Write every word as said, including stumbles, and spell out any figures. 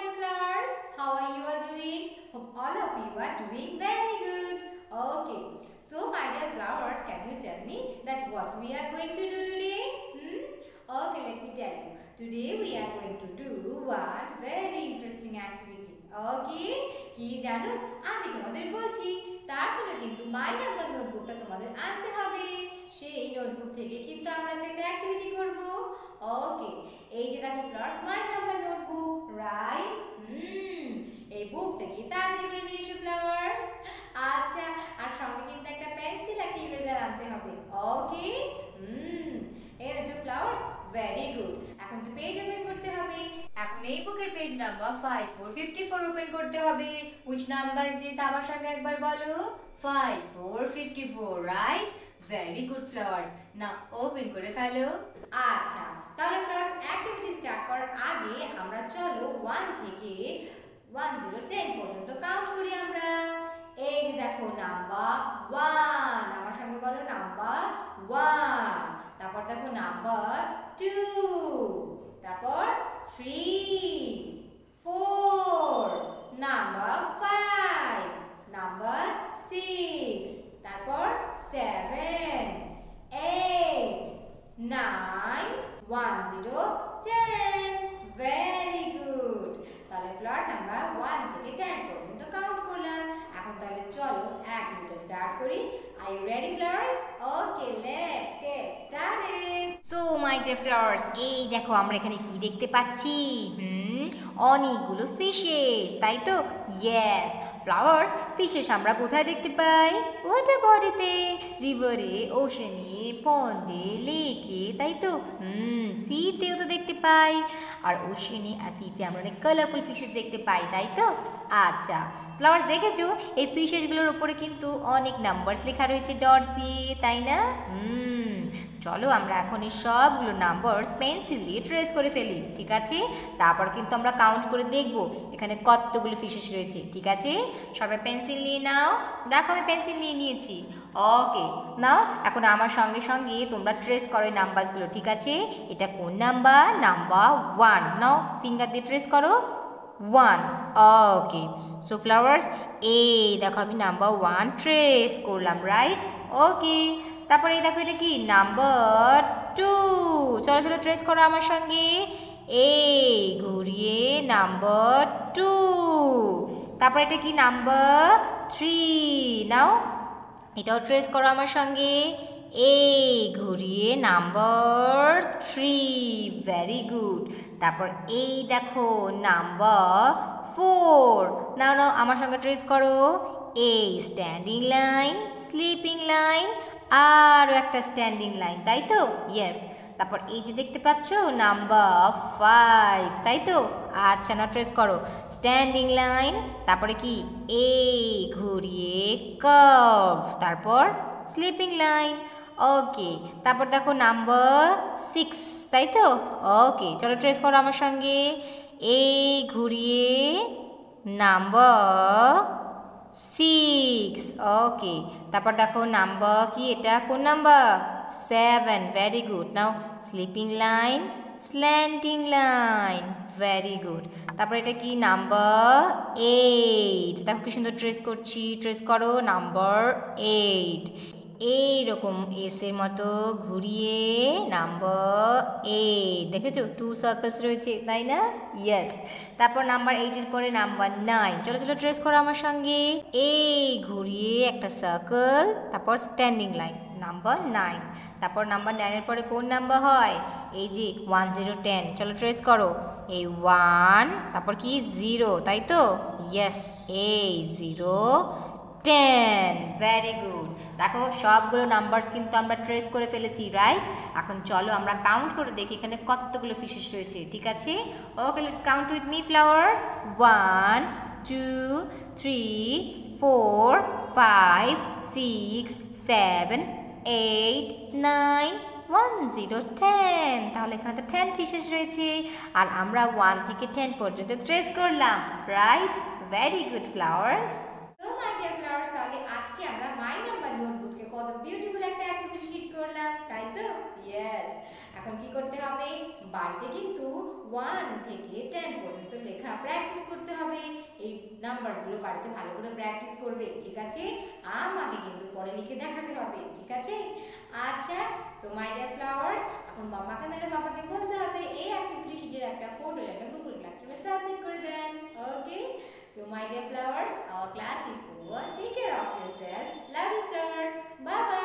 dear flowers. How are you all doing? Hope all of you are doing very good. Okay. So my dear flowers, can you tell me that what we are going to do today? Hmm? Okay, let me tell you. Today we are going to do one very interesting activity. Okay? কি জানো আমি তোমাদের বলছি তার জন্য কিন্তু my number নোটবুকটা তোমাদের আনতে হবে সেই নোটবুক থেকে কিন্তু আমরা একটা অ্যাক্টিভিটি করব ওকে এই যে দেখো flowers my number notebook right hmm এই বুকটা কি তাড়াতাড়ি করে নিয়ে এসো ফ্লাওয়ার্স আচ্ছা আর সঙ্গে কিন্তু একটা পেন্সিল আর ইরেজার আনতে হবে ওকে হুম এই যে ফ্লাওয়ার্স ভেরি গুড এখন তো পেজ ওপেন করতে হবে এখন এই বুকের page number five four five four open করতে হবে which number is this আমার সঙ্গে একবার বলো five four five four right very good flowers না ওপেন করে ফেলো আচ্ছা তাহলে ফ্লাওয়ার্স অ্যাক্টিভিটি স্টার্ট করার আগে আমরা চলো one থেকে one zero ten পর্যন্ত কাউন্ট করি আমরা এই যে দেখো নাম্বার one আমার সঙ্গে বলো নাম্বার one তারপর দেখো নাম্বার two তারপর three four number five number six তারপর seven eight nine one zero ten very good তাহলে ফ্লাওয়ার্স আমরা one থেকে ten পর্যন্ত কাউন্ট করলাম এখন তাহলে চলো অ্যাক্টিভিটি স্টার্ট করি are you ready flowers okay let's get started so my dear flowers এই দেখো আমরা এখানে কি দেখতে পাচ্ছি হুম অনেকগুলো ফিশেস তাই তো ইয়েস ফ্লাওয়ার্স ফিশেস আমরা কোথায় দেখতে পাই ওয়াটার বডিতে রিভারে ওশানে পন্ডে লেকে তাই তো হুম সিতেও তো দেখতে পাই আর ওশানে আর সিতে আমরা অনেক কালারফুল ফিশেস দেখতে পাই তাই তো আচ্ছা ফ্লাওয়ার্স দেখেছো এই ফিশেসগুলোর উপরে কিন্তু অনেক নাম্বারস লেখা রয়েছে ডটস দিয়ে তাই না হুম চলো আমরা এখন এই সবগুলো নাম্বারস পেন্সিল দিয়ে ট্রেস করে ফেলি ঠিক আছে তারপর কিন্তু আমরা কাউন্ট করে দেখব এখানে কতগুলো ফিশেস রয়েছে ঠিক আছে সবাই পেন্সিল নিয়ে নাও দেখো আমি পেন্সিল নিয়ে নিয়েছি ওকে নাও এখন আমার সঙ্গে সঙ্গে তোমরা ট্রেস করো এই নাম্বারসগুলো ঠিক আছে এটা কোন number number one now finger দিয়ে ট্রেস করো ওয়ান ওকে সো ফ্লাওয়ার্স এই দেখো আমি নাম্বার ওয়ান ট্রেস করলাম রাইট ওকে তারপরে এই দেখো এটা কি নাম্বার টু চলো চলো ট্রেস করো আমার সঙ্গে এই ঘুরিয়ে নাম্বার টু তারপর এটা কি নাম্বার থ্রি নাও এটাও ট্রেস করো আমার সঙ্গে এই ঘুরিয়ে নাম্বার থ্রি ভেরি গুড তারপর এই দেখো নাম্বার ফোর নাও নাও আমার সঙ্গে ট্রেস করো এই স্ট্যান্ডিং লাইন স্লিপিং লাইন আরও একটা স্ট্যান্ডিং লাইন তাই তো ইয়েস তারপর এই যে দেখতে পাচ্ছ নাম্বার ফাইভ তাই তো আচ্ছা না ট্রেস করো স্ট্যান্ডিং লাইন তারপরে কি এই ঘুরিয়ে কার্ভ তারপর স্লিপিং লাইন ওকে তারপর দেখো নাম্বার সিক্স তাই তো ওকে চলো ট্রেস করো আমার সঙ্গে এই ঘুরিয়ে নাম্বার সিক্স ওকে তারপর দেখো নাম্বার কি এটা কোন number seven very good now sleeping line slanting line very good তারপর এটা কি নাম্বার এইট দেখো কি সুন্দর ট্রেস করছি ট্রেস করো নাম্বার এইট এইরকম এসের মতো ঘুরিয়ে নাম্বার এইট দেখেছো টু সার্কেলস রয়েছে তাই না ইয়েস তারপর নাম্বার এইটের পরে নাম্বার নাইন চলো চলো ট্রেস করো আমার সঙ্গে এই ঘুরিয়ে একটা সার্কেল তারপর স্ট্যান্ডিং লাইন নাম্বার নাইন তারপর নাম্বার নাইনের পরে কোন নাম্বার হয় এই যে ওয়ান জিরো টেন চলো ট্রেস করো এই ওয়ান তারপর কি জিরো তাই তো ইয়েস এই জিরো টেন ভেরি গুড দেখো সবগুলো নাম্বারস কিন্তু আমরা ট্রেস করে ফেলেছি রাইট এখন চলো আমরা কাউন্ট করে দেখি এখানে কতগুলো ফিশেস রয়েছে ঠিক আছে okay let's count with me flowers one two three four five six seven eight nine one zero ten তাহলে এখানে তো টেন ফিশেস রয়েছে আর আমরা ওয়ান থেকে টেন পর্যন্ত ট্রেস করলাম রাইট ভেরি গুড ফ্লাওয়ার্স তো মাই ডিয়ার ফ্লাওয়ার্স তাহলে আজকে আমরা মাই নাম্বার নোটবুকে কত বিউটিফুল একটা অ্যাক্টিভিটি শিট করলাম তাই তো ইয়েস এখন কি করতে হবে, বাড়িতে কিন্তু ওয়ান থেকে টেন পর্যন্ত লেখা প্র্যাকটিস করতে হবে। এই নাম্বারসগুলো বাড়িতে ভালো করে প্র্যাকটিস করবে, ঠিক আছে? আমাকে কিন্তু পরে লিখে দেখাতে হবে, ঠিক আছে? আচ্ছা, সো মাই ডিয়ার ফ্লাওয়ার্স, এখন মামাকে নাহলে বাবাকে বলতে হবে এই অ্যাক্টিভিটি শিটের একটা ফটো একটা গুগল ক্লাসরুমে সাবমিট করে দেন। Okay, so my dear flowers, our class is over. Take care of yourself. Love you, flowers. Bye bye.